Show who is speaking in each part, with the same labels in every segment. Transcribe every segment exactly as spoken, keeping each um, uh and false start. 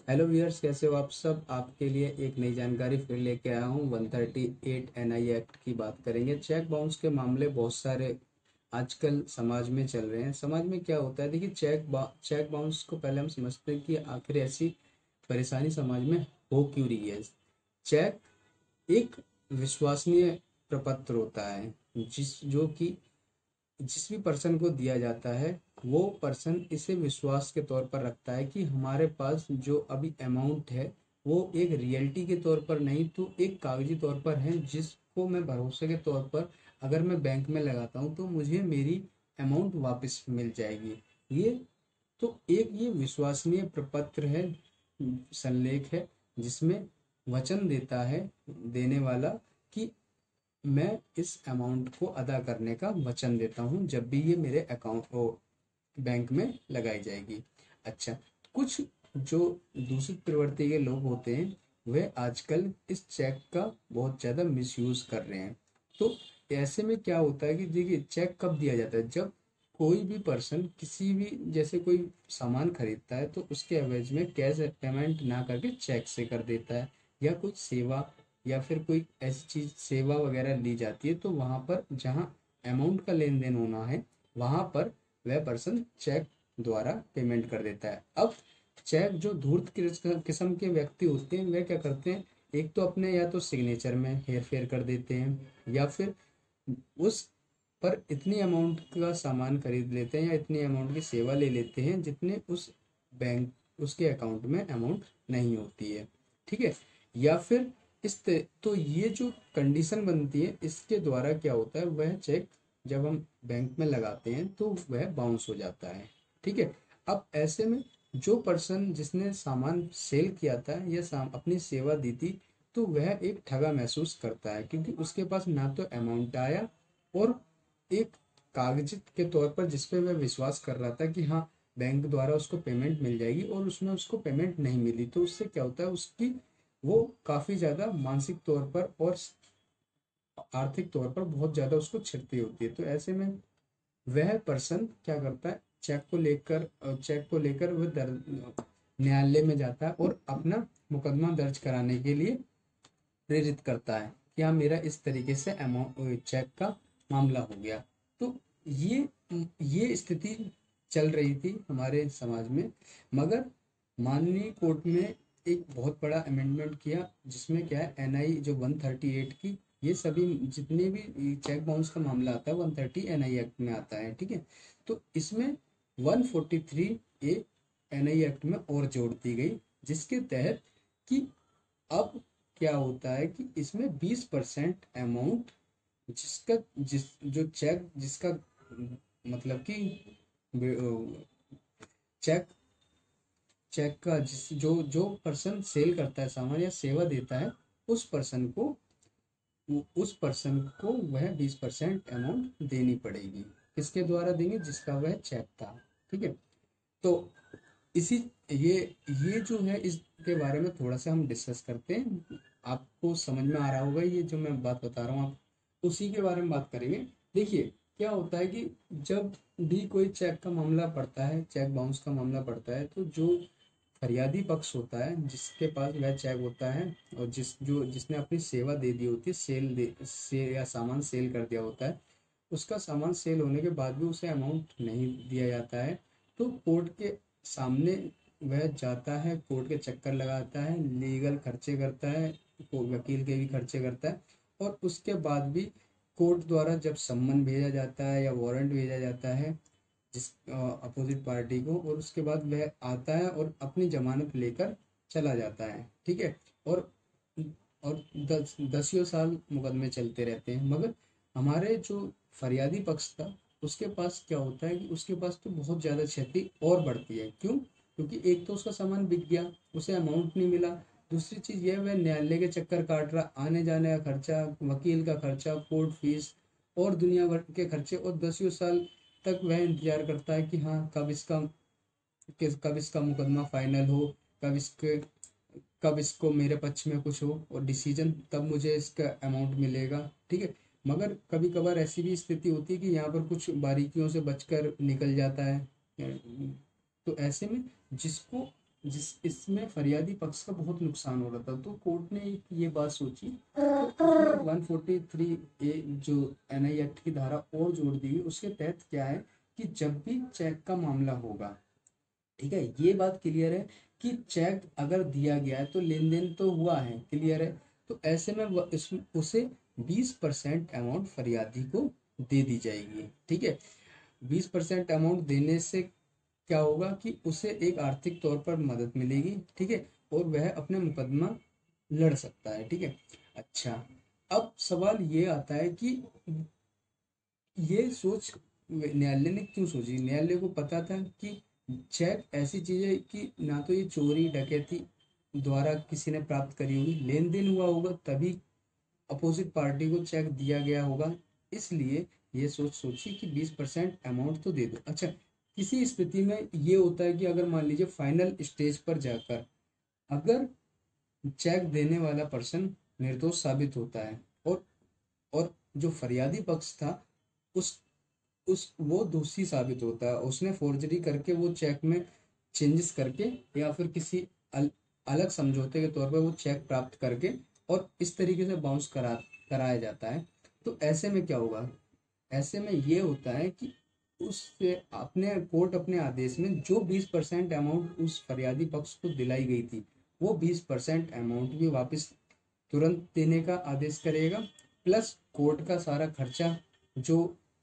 Speaker 1: Hello viewers, कैसे हो आप सब। आपके लिए एक नई जानकारी फिर लेके आया हूँ। One thirty eight N I act की बात करेंगे। चेक बाउंस के मामले बहुत सारे आजकल समाज में चल रहे हैं। समाज में क्या होता है, देखिए, चेक बा चेक बाउंस को पहले हम समझते हैं कि आखिर ऐसी परेशानी समाज में हो क्यों रही है। चेक एक विश्वसनीय प्रपत्र होता है जिस जो कि जिस भी पर्सन को दिया जाता है, वो पर्सन इसे विश्वास के तौर पर रखता है कि हमारे पास जो अभी अमाउंट है वो एक रियलिटी के तौर पर नहीं तो एक कागजी तौर पर है, जिसको मैं भरोसे के तौर पर अगर मैं बैंक में लगाता हूँ तो मुझे मेरी अमाउंट वापस मिल जाएगी। ये तो एक ये विश्वसनीय प्रपत्र है, संलेख है, जिसमें वचन देता है देने वाला कि मैं इस अमाउंट को अदा करने का वचन देता हूँ जब भी ये मेरे अकाउंट ओ बैंक में लगाई जाएगी। अच्छा, कुछ जो दूषित प्रवृत्ति के लोग होते हैं वे आजकल इस चेक का बहुत ज़्यादा मिसयूज कर रहे हैं। तो ऐसे में क्या होता है कि देखिए, चेक कब दिया जाता है, जब कोई भी पर्सन किसी भी जैसे कोई सामान खरीदता है तो उसके एवज में कैश पेमेंट ना करके चेक से कर देता है, या कोई सेवा या फिर कोई ऐसी चीज सेवा वगैरह ली जाती है तो वहां पर जहां अमाउंट का लेन देन होना है वहां पर वह पर्सन चेक द्वारा पेमेंट कर देता है। अब चेक जो धूर्त किस- किस्म के व्यक्ति होते हैं वे क्या करते हैं, एक तो अपने या तो सिग्नेचर में हेर फेर कर देते हैं, या फिर उस पर इतनी अमाउंट का सामान खरीद लेते हैं या इतनी अमाउंट की सेवा ले लेते हैं जितने उस बैंक उसके अकाउंट में अमाउंट नहीं होती है। ठीक है, या फिर इस त- तो ये जो कंडीशन बनती है इसके द्वारा क्या होता है, वह चेक जब हम बैंक में लगाते हैं तो वह बाउंस हो जाता है। ठीक है, अब ऐसे में जो पर्सन जिसने सामान सेल किया था या साम, अपनी सेवा दी थी, तो वह एक ठगा महसूस करता है क्योंकि उसके पास ना तो अमाउंट आया और एक कागज के तौर पर जिसपे वह विश्वास कर रहा था कि हाँ बैंक द्वारा उसको पेमेंट मिल जाएगी, और उसमें उसको पेमेंट नहीं मिली। तो उससे क्या होता है, उसकी वो काफी ज्यादा मानसिक तौर पर और आर्थिक तौर पर बहुत ज्यादा उसको क्षति होती है। तो ऐसे में वह पर्सन क्या करता है, चेक को लेकर चेक को लेकर वह दर- न्यायालय में जाता है और अपना मुकदमा दर्ज कराने के लिए प्रेरित करता है कि हाँ मेरा इस तरीके से अमाउंट चेक का मामला हो गया। तो ये ये स्थिति चल रही थी हमारे समाज में, मगर माननीय कोर्ट में एक बहुत बड़ा अमेंडमेंट किया जिसमें क्या है, एन आई जो वन थर्टी एट की, ये सभी जितने भी चेक बाउंस का मामला आता है one thirty N I act में आता है। ठीक है, तो इसमें one forty three A N I act में और जोड़ दी गई, जिसके तहत कि अब क्या होता है कि इसमें बीस परसेंट अमाउंट जिसका जिस जो चेक जिसका मतलब कि चेक चेक का जिस जो जो पर्सन सेल करता है सामान या सेवा देता है, उस पर्सन को उस पर्सन को वह बीस परसेंट अमाउंट देनी पड़ेगी। किसके द्वारा देंगे, जिसका वह चेक था। ठीक है, तो इसी ये ये जो है इसके बारे में थोड़ा सा हम डिस्कस करते हैं। आपको समझ में आ रहा होगा ये जो मैं बात बता रहा हूँ, आप उसी के बारे में बात करेंगे। देखिए, क्या होता है कि जब भी कोई चेक का मामला पड़ता है, चेक बाउंस का मामला पड़ता है, तो जो फरियादी पक्ष होता है जिसके पास वह चेक होता है और जिस जो जिसने अपनी सेवा दे दी होती है, सेल दे से या सामान सेल कर दिया होता है, उसका सामान सेल होने के बाद भी उसे अमाउंट नहीं दिया जाता है, तो कोर्ट के सामने वह जाता है, कोर्ट के चक्कर लगाता है, लीगल खर्चे करता है, को- वकील के भी खर्चे करता है, और उसके बाद भी कोर्ट द्वारा जब सम्मन भेजा जाता है या वारंट भेजा जाता है जिस अपोजिट पार्टी को, और उसके बाद वह आता है और अपनी जमानत लेकर चला जाता है। ठीक है, और और दस दसियों साल मुकदमे चलते रहते हैं, मगर हमारे जो फरियादी पक्ष था उसके पास क्या होता है कि उसके पास तो बहुत ज़्यादा क्षति और बढ़ती है। क्यों? क्योंकि एक तो उसका सामान बिक गया, उसे अमाउंट नहीं मिला। दूसरी चीज़ यह, वह न्यायालय के चक्कर काट रहा, आने जाने का खर्चा, वकील का खर्चा, कोर्ट फीस और दुनिया भर के खर्चे, और दसियों साल तक वह इंतजार करता है कि हाँ कब इसका किस कब इसका मुकदमा फाइनल हो, कब इसके कब इसको मेरे पक्ष में कुछ हो और डिसीजन, तब मुझे इसका अमाउंट मिलेगा। ठीक है, मगर कभी कभार ऐसी भी स्थिति होती है कि यहाँ पर कुछ बारीकियों से बचकर निकल जाता है। तो ऐसे में जिसको जिस इसमें फरियादी पक्ष का बहुत नुकसान हो रहा था, तो कोर्ट ने एक ये बात सोची, तो वन फोर्टी थ्री ए जो एन आई एक्ट की धारा और जोड़ दी गई, उसके तहत क्या है कि जब भी चेक का मामला होगा, ठीक है, ये बात क्लियर है कि चेक अगर दिया गया है तो लेन देन तो हुआ है, क्लियर है, तो ऐसे में वह- इस उसे बीस परसेंट अमाउंट फरियादी को दे दी जाएगी, ठीक है। बीस परसेंट अमाउंट देने से क्या होगा कि उसे एक आर्थिक तौर पर मदद मिलेगी, ठीक है, और वह अपने मुकदमा लड़ सकता है, ठीक है। अच्छा, अब सवाल ये आता है कि ये सोच न्यायालय ने क्यों सोची। न्यायालय को पता था कि चेक ऐसी चीज है कि ना तो ये चोरी डकैती द्वारा किसी ने प्राप्त करी होगी, लेन देन हुआ होगा तभी अपोजिट पार्टी को चेक दिया गया होगा, इसलिए ये सोच सोची कि बीस परसेंट अमाउंट तो दे दो। अच्छा, किसी स्थिति में ये होता है कि अगर मान लीजिए फाइनल स्टेज पर जाकर अगर चेक देने वाला पर्सन निर्दोष साबित होता है और और जो फरियादी पक्ष था उस उस वो दोषी साबित होता है, उसने फोर्जरी करके वो चेक में चेंजेस करके या फिर किसी अल, अलग समझौते के तौर पर वो चेक प्राप्त करके और इस तरीके से बाउंस करा कराया जाता है, तो ऐसे में क्या होगा, ऐसे में ये होता है कि उससे अपने कोर्ट अपने आदेश में जो बीस परसेंट अमाउंट उस फरियादी पक्ष को दिलाई गई थी वो बीस परसेंट अमाउंट भी वापस तुरंत देने का आदेश करेगा, प्लस कोर्ट का सारा खर्चा जो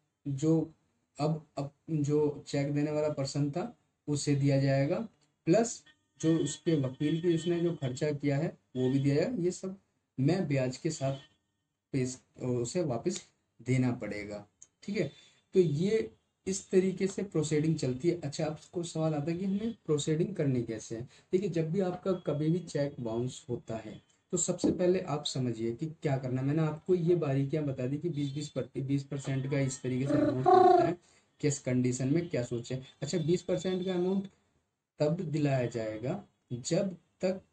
Speaker 1: जो अब अब जो चेक देने वाला पर्सन था उसे दिया जाएगा, प्लस जो उसके वकील की उसने जो खर्चा किया है वो भी दिया जाएगा, ये सब मैं ब्याज के साथ पेश उसे वापस देना पड़ेगा, ठीक है। तो ये इस तरीके से प्रोसीडिंग चलती है। अच्छा, आपको सवाल आता है कि हमें प्रोसीडिंग करनी कैसे है। देखिए, जब भी आपका कभी भी चेक बाउंस होता है तो सबसे पहले आप समझिए कि क्या करना है। मैंने आपको ये बारीकियां बता दी कि बीस बीस बीस परसेंट का इस तरीके से अमाउंट मिलता है, किस कंडीशन में क्या सोचे। अच्छा, बीस परसेंट का अमाउंट तब दिलाया जाएगा जब तक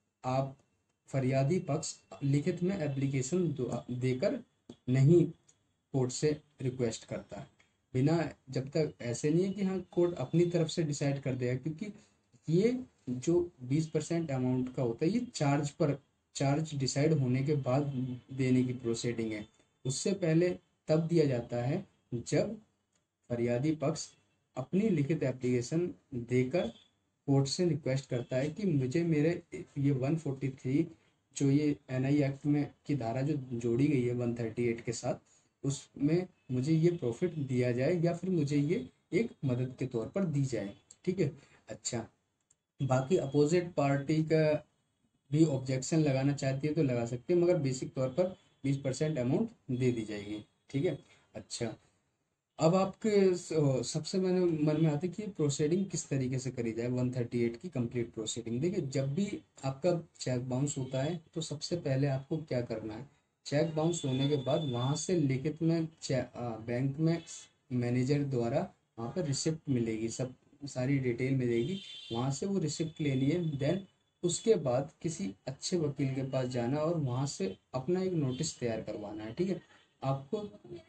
Speaker 1: आप फरियादी पक्ष लिखित में एप्लीकेशन देकर नहीं कोर्ट से रिक्वेस्ट करता है। बिना जब तक ऐसे नहीं है कि हाँ कोर्ट अपनी तरफ से डिसाइड कर देगा, क्योंकि ये जो बीस परसेंट अमाउंट का होता है ये चार्ज पर चार्ज डिसाइड होने के बाद देने की प्रोसीडिंग है। उससे पहले तब दिया जाता है जब फरियादी पक्ष अपनी लिखित एप्लीकेशन देकर कोर्ट से रिक्वेस्ट करता है कि मुझे मेरे ये वन फोर्टी थ्री जो ये एन आई एक्ट में की धारा जो जोड़ी गई है वन थर्टी एट के साथ उसमें मुझे ये प्रॉफिट दिया जाए या फिर मुझे ये एक मदद के तौर पर दी जाए, ठीक है। अच्छा, बाकी अपोजिट पार्टी का भी ऑब्जेक्शन लगाना चाहती है तो लगा सकती है, मगर बेसिक तौर पर बीस परसेंट अमाउंट दे दी जाएगी, ठीक है। अच्छा, अब आपके स- सबसे मैंने मन में आता है कि प्रोसीडिंग किस तरीके से करी जाए वन थर्टी एट की कंप्लीट प्रोसीडिंग। देखिए, जब भी आपका चेक बाउंस होता है तो सबसे पहले आपको क्या करना है, चेक बाउंस होने के बाद वहां से लिखित में चे- आ, बैंक में मैनेजर द्वारा वहां पर रिसिप्ट मिलेगी, सब सारी डिटेल मिलेगी, वहां से वो रिसिप्ट लेनी है। देन उसके बाद किसी अच्छे वकील के पास जाना और वहां से अपना एक नोटिस तैयार करवाना है, ठीक है। आपको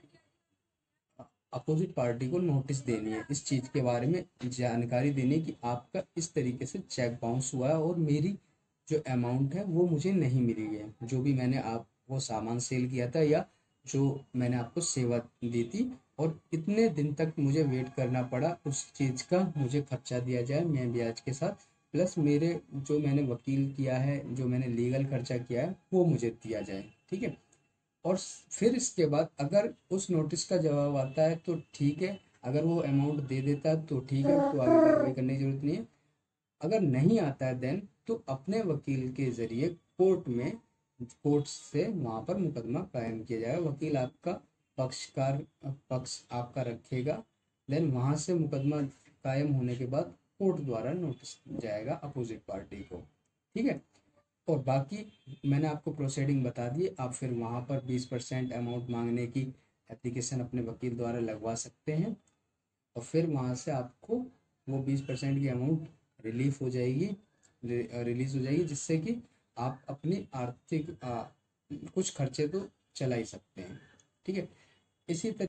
Speaker 1: अपोजिट पार्टी को नोटिस देनी है, इस चीज के बारे में जानकारी देनी है कि आपका इस तरीके से चेक बाउंस हुआ है और मेरी जो अमाउंट है वो मुझे नहीं मिली है, जो भी मैंने आप वो सामान सेल किया था या जो मैंने आपको सेवा दी थी, और इतने दिन तक मुझे वेट करना पड़ा, उस चीज का मुझे खर्चा दिया जाए मैं ब्याज के साथ, प्लस मेरे जो मैंने वकील किया है जो मैंने लीगल खर्चा किया है वो मुझे दिया जाए, ठीक है। और फिर इसके बाद अगर उस नोटिस का जवाब आता है तो ठीक है, अगर वो अमाउंट दे देता है तो ठीक है, तो आगे कार्रवाई करने की जरूरत नहीं है। अगर नहीं आता है देन तो अपने वकील के जरिए कोर्ट में कोर्ट से वहां पर मुकदमा कायम किया जाएगा, वकील आपका पक्षकार पक्ष आपका रखेगा। देन वहां से मुकदमा कायम होने के बाद कोर्ट द्वारा नोटिस जाएगा अपोजिट पार्टी को, ठीक है। और बाकी मैंने आपको प्रोसीडिंग बता दी, आप फिर वहाँ पर बीस परसेंट अमाउंट मांगने की एप्लीकेशन अपने वकील द्वारा लगवा सकते हैं और फिर वहाँ से आपको वो बीस परसेंट की अमाउंट रिलीफ हो जाएगी, रिलीज हो जाएगी, जिससे कि आप अपनी आर्थिक आ, कुछ खर्चे तो चला ही सकते हैं, ठीक है। इसी तरह